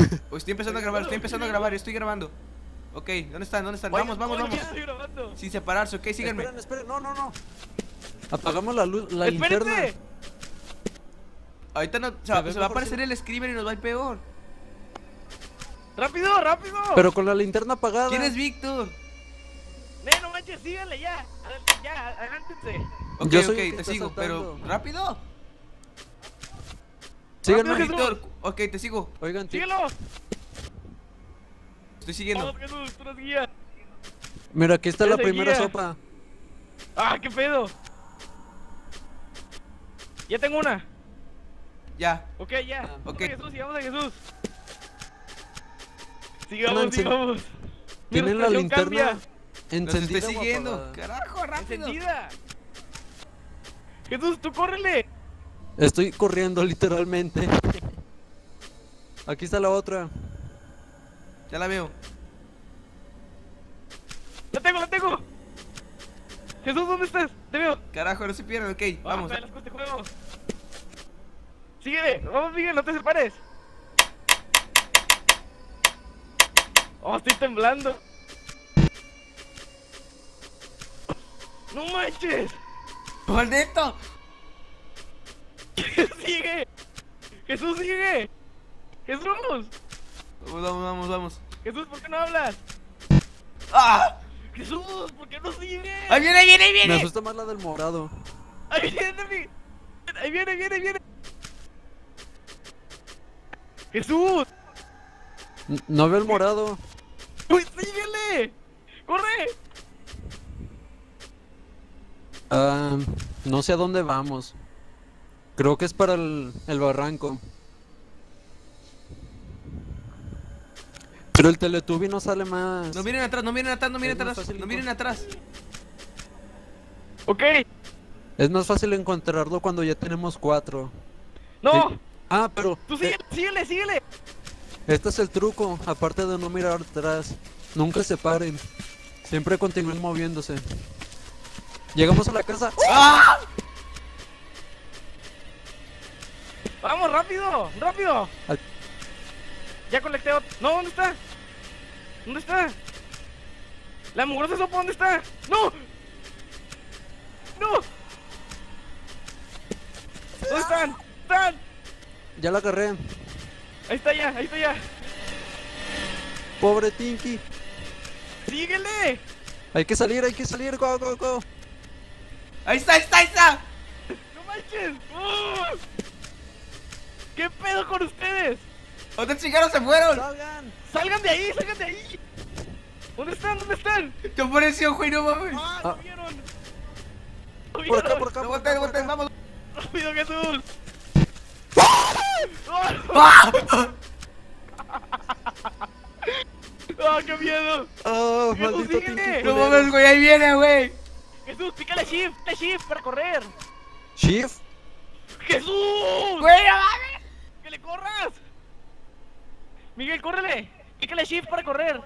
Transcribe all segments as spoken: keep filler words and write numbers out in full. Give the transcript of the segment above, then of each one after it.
Oh, estoy empezando a grabar, estoy empezando a grabar, estoy grabando. Ok, ¿dónde están? ¿Dónde están? Vamos, vamos, vamos. Sin separarse, ok, síganme. Esperen, esperen, no, no, no. Apagamos la luz, la ¡Espérense! linterna. Ahorita no, se, va, se va a aparecer el screamer y nos va a ir peor. ¡Rápido, rápido! Pero con la linterna apagada. ¿Quién es Víctor? ¡Ne, no manches, síganle ya! Adelante, ya, adelántense. Ok, Yo soy el ok, que te está sigo, saltando. pero rápido. Síganme. Rápido, Víctor, ok, te sigo. Oigan, tío. ¡Síguelo! Estoy siguiendo. Vamos, Jesús, tú nos guías. Mira, aquí está la Ese primera guía. sopa. ¡Ah, qué pedo! Ya tengo una. Ya. Ok, ya. Ah, Vamos ok. a Jesús, sigamos a Jesús. Sigamos, Encen- sigamos. Mi ¿Tienen la respiración linterna cambia. Nos encendida estoy o siguiendo. apagada? Carajo, rápido. Encendida. Jesús, tú córrele. Estoy corriendo literalmente. Aquí está la otra. Ya la veo. La tengo, la tengo. Jesús, ¿dónde estás? Te veo. Carajo, no se pierdan, ok, vamos. Ah, las cosas de juego. Síguele, vamos, Miguel, no te separes. Oh, estoy temblando. No manches. ¡Maldito! Sigue. Jesús, sigue. Jesús. Vamos, vamos, vamos, vamos. Jesús, ¿por qué no hablas? ¡Ah! Jesús, ¿por qué no sigue? ¡Ahí viene, ahí viene, ahí Me viene! asusta más la del morado. Ahí viene, mi- ahí viene, ahí viene, ahí viene. Jesús. N- No veo el morado. ¡Uy, síguele! ¡Corre! Ah, no sé a dónde vamos. Creo que es para el, el barranco. Pero el Teletubby no sale más. No miren atrás, no miren atrás, no miren Es más atrás. fácil No miren atrás. Ok. Es más fácil encontrarlo cuando ya tenemos cuatro. No, Sí. Ah, pero tú eh, síguele, síguele, síguele. este es el truco. Aparte de no mirar atrás, nunca se paren. Siempre continúen moviéndose. Llegamos a la casa. ¡Ah! Vamos, rápido, rápido. Al- Ya conecté otro. No, ¿dónde está? ¿Dónde está? La mugrosa sopa, ¿dónde está? ¡No! ¡No! ¿Dónde están? ¿Están? Ya la agarré. Ahí está ya, ahí está ya. Pobre Tinky. ¡Síguele! Hay que salir, hay que salir. Go, go, go. ¡Ahí está, ahí está, ahí está! ¡No manches! ¡Uh! ¿Qué pedo con ustedes? ¿Dónde chingados se fueron? Salgan. ¡Salgan de ahí! ¡Salgan de ahí! ¿Dónde están? ¿Dónde están? ¿Qué apareció, güey? No mames. ¡Ah! Ah. ¡Lo vieron! ¡Lo Por vieron! acá, por acá, No, por boten, acá, por boten, acá. vamos. ¡Rápido, Jesús! ¡Ah! ¡Ah, qué miedo! Oh, Jesús, maldito sígueme. Tinky. No culero. mames, güey, ahí viene, güey. ¡Jesús, pícale shift! ¡Pícale shift para correr! Shift. ¡Jesús! Güey, no mames. ¡Que le corras! Miguel, córrele. Pícale shift para correr.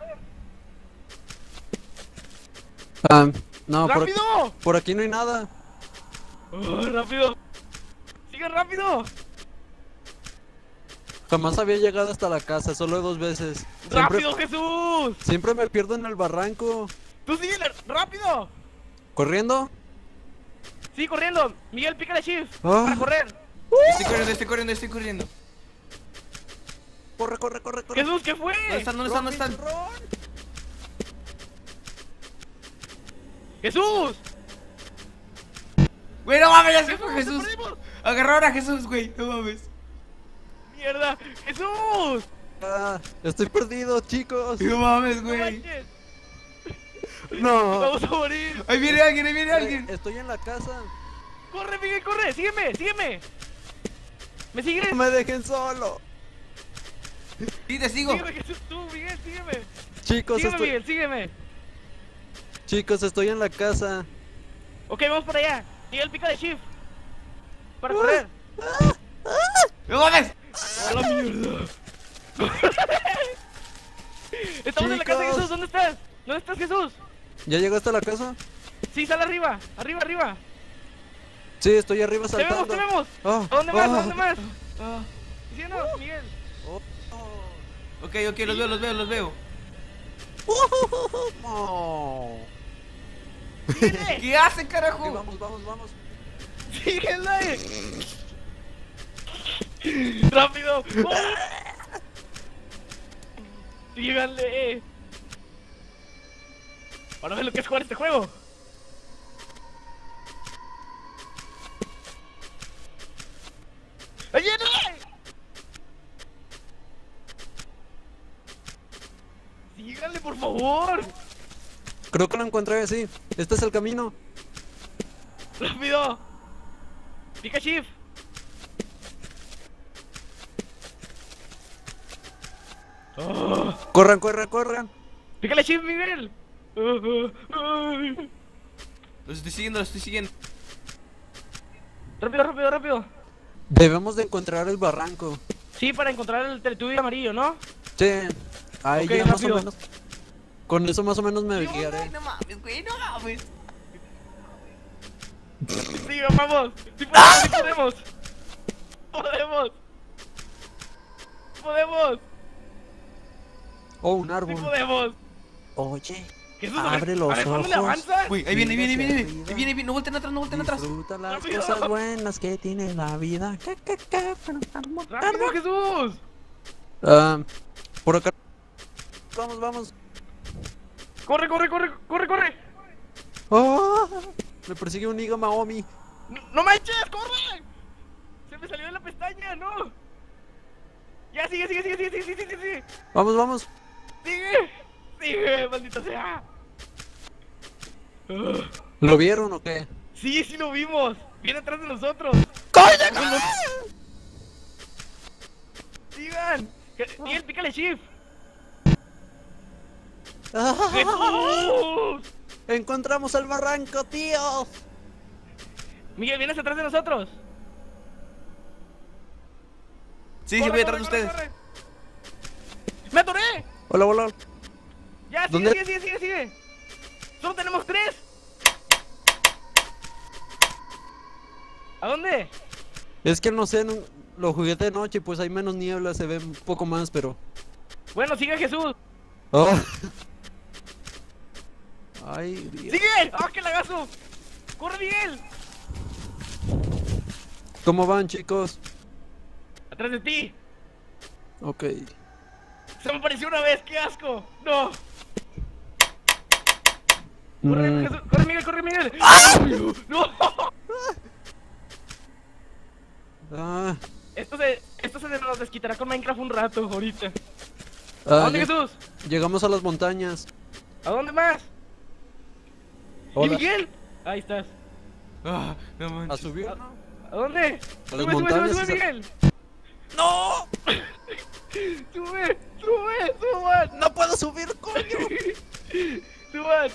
Ah, no, por aquí, ¡Rápido! por aquí no hay nada. Oh, ¡Rápido! ¡Sigue rápido! Jamás había llegado hasta la casa, solo dos veces. Siempre, ¡Rápido, Jesús! siempre me pierdo en el barranco. ¡Tú síguele! ¡Rápido! ¿Corriendo? ¡Sigue corriendo! Miguel, pícale shift Ah. para correr. Estoy corriendo, estoy corriendo, estoy corriendo. Corre, corre, corre, corre. ¡Jesús, qué fue! ¿Dónde están? ¿Dónde están? ¿Dónde están? ¡Jesús! Güey, no mames, ya se fue ¡Jesús, Jesús. te perdimos! Agarraron a Jesús, güey, no mames. ¡Mierda! ¡Jesús! Ah, estoy perdido, chicos. No mames, ¡No güey. manches! No. ¡Vamos a morir! Ahí viene alguien, ahí viene Eh, alguien. Estoy en la casa. ¡Corre, Miguel, corre! ¡Sígueme, sígueme! ¿Me sigues? No me dejen solo. Sí, te sigo. Sígueme, Jesús, tú, Miguel, sígueme. Chicos, Sígueme, estoy... Miguel, sígueme. Chicos, estoy en la casa. Ok, vamos para allá. Miguel, pica de shift. Para Ah. correr. No mames. ¡A la mierda! Estamos en la casa de Chicos. Jesús, ¿dónde estás? ¿Dónde estás, Jesús? ¿Ya llegaste a la casa? Sí, sal arriba, arriba, arriba. Sí, estoy arriba ¡Te vemos, saltando. te vemos! Ah, ¿A dónde más? ¿A ah. dónde más? Ah, ¿Sí o no, Miguel? Oh, oh. Ok, ok, los veo, los veo, los veo. Oh. ¡Síguele! ¿Qué hace, Ok, carajo? vamos, vamos, vamos. ¡Síguele! ¡Rápido! ¡Oh! ¡Síganle! Ahora ves lo que es jugar este juego. ¡Ayúdale! ¡Síganle, por favor! Creo que lo encontré, sí. Este es el camino. ¡Rápido! ¡Pica shift! Oh. Corran, corran, corran. ¡Pícale shift, Miguel! Oh, oh, ay. Los estoy siguiendo, los estoy siguiendo. ¡Rápido, rápido, rápido! Debemos de encontrar el barranco. Sí, para encontrar el Teletubby amarillo, ¿no? Sí. Ahí Ok, ya más rápido. o menos. Con eso más o menos me guiaré. No mames, güey, no mames. ¡Sí, vamos! ¡Sí podemos, sí podemos! ¡Podemos! ¡Podemos! Oh, un ¡Sí árbol. podemos! Oye, Jesús, abre a ver, los a ver, ¿cuándo le ojos. avanzas? Güey, ahí viene, ahí viene, ahí viene, Mira ahí hacia viene, ahí viene, no volteen atrás, no volteen atrás. disfruta las Rápido. cosas buenas que tiene la vida. Ca, ca, ca, pero calma, ¡Rápido, calma. Jesús! Ah, por acá. Vamos, vamos. ¡Corre, corre, corre, corre, corre! Oh, me persigue un Niga Maomi. ¡No, no manches, corre! Se me salió de la pestaña, no. Ya, sigue, sigue, sigue, sigue, sigue, sigue, sigue, sigue. Vamos, vamos. Sigue, sigue, maldita sea. Ugh. ¿Lo vieron o qué? Sí, sí lo vimos. Viene atrás de nosotros. ¡Coño! Sigan. Que- Miguel, pícale shift. Ah, ¡Jesús! encontramos el barranco, tío. Miguel, vienes atrás de nosotros. Sí, sí, Corre, voy atrás de corre, ustedes. corre, corre. ¡Me atoré! Hola, hola. Ya, sigue, ¿Dónde? sigue, sigue, sigue, sigue. Solo tenemos tres. ¿A dónde? Es que no sé, no- lo jugué de noche, pues hay menos niebla, se ve un poco más, pero. Bueno, sigue Jesús. Oh. Ay, Dios. ¡Sigue! ¡Ah, qué lagazo! ¡Corre, Miguel! ¿Cómo van, chicos? Atrás de ti. Ok. Se me apareció una vez, qué asco. No. Corre, Mm, Jesús, corre, Miguel, corre, Miguel. ¡Ah! No. ah, Esto se, esto se nos desquitará con Minecraft un rato ahorita. ¿A ah, dónde, lleg- Jesús? llegamos a las montañas. ¿A dónde más? ¿Y Hola. Miguel? Ahí estás. Ah, no ¿A manches. subir? ¿A, ¿a dónde? A las montañas Sube, y sube, sa- Miguel. ¡No! ¡Sube! ¡Sube! ¡Suban! ¡No puedo subir, coño! ¡Suban!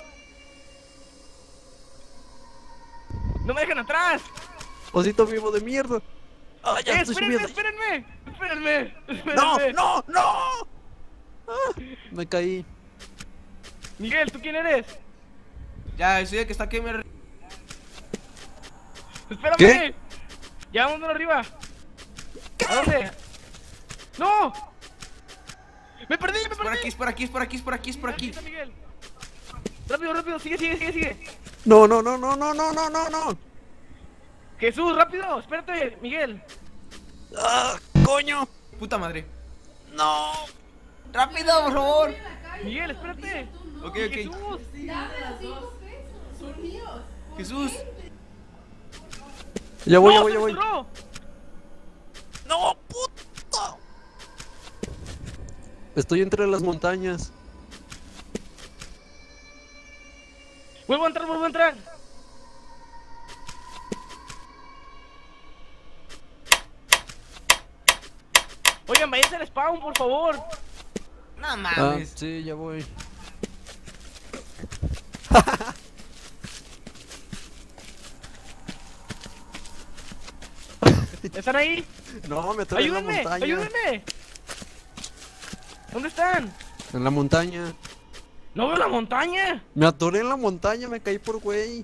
¡No me dejan atrás! Osito vivo de mierda. Ah, ya ¡Eh, estoy espérenme, subiendo. espérenme! ¡Espérenme! ¡No, ¡Espérenme! no, no! Ah, me caí. Miguel, ¿tú quién eres? Ya, soy el que está aquí. Me... ¡Espérame! ¿Qué? Ya vámonos arriba. ¿A dónde? ¡No! ¡Me perdí, me Es por perdí! aquí, es por aquí, es por aquí, es por aquí, es por Aquí aquí. está Miguel. Rápido, rápido, sigue, sigue, sigue, sigue. No, no, no, no, no, no, no, no, no. Jesús, rápido, espérate, Miguel. Ah, coño. Puta madre. No. Rápido, por favor. Miguel, espérate. Ok, ok. Jesús. Jesús. Ya voy, No, ya voy, se ya voy. cerró. No, puta. Estoy entre las montañas. Vuelvo a entrar, vuelvo a entrar. Oigan, váyanse al spawn, por favor. No Ah, mames. sí, ya voy. ¿Están ahí? No, me trae en la Ayúdenme, montaña. ayúdenme. ¿Dónde están? En la montaña. No veo la montaña. Me atoré en la montaña, me caí por güey.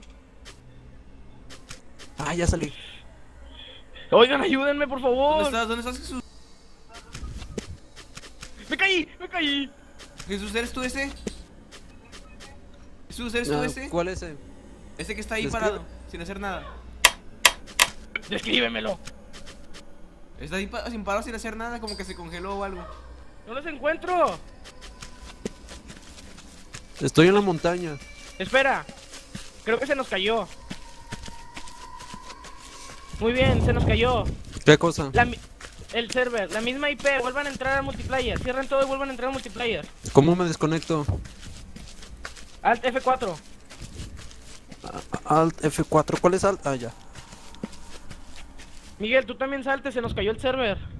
Ah, ya salí. Oigan, ayúdenme, por ¿Dónde favor. estás? ¿Dónde estás, Jesús? Me ¡Me caí! ¡Me caí! Jesús, ¿eres tú ese? Jesús, ¿eres tú No, ese? ¿cuál es ese? Ese que está ahí ¿Describe? parado, sin hacer nada. Descríbemelo. Está ahí pa- sin parar, sin hacer nada, como que se congeló o algo. No los encuentro. Estoy en la montaña. Espera. Creo que se nos cayó. Muy bien, se nos cayó. ¿Qué cosa? La mi- el server, la misma I P. Vuelvan a entrar al multiplayer. Cierren todo y vuelvan a entrar al multiplayer. ¿Cómo me desconecto? Alt F cuatro. Alt F cuatro. ¿Cuál es Alt? Ah, ya. Miguel, tú también salte, se nos cayó el server.